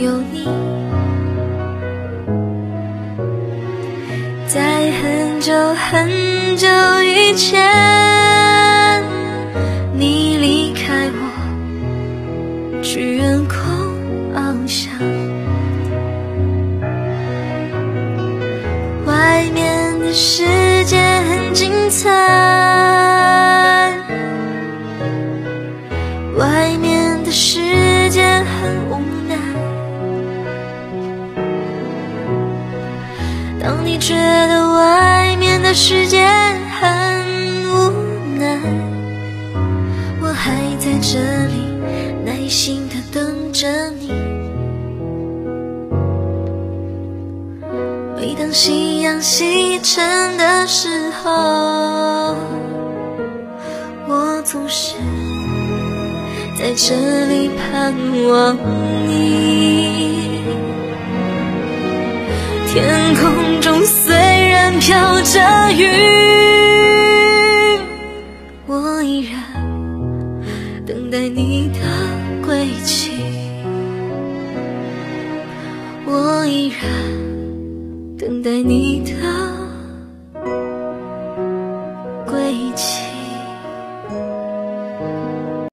有你。在很久很久以前，你离开我，去远空翱翔。外面的世界很精彩，外面的世界很无奈。当你觉得外面的世界很无奈，我还在这里耐心地等着你。每当夕阳西沉的时候，我总是在这里盼望你。天空中虽然飘着雨，我依然等待你的归期，我依然等待你的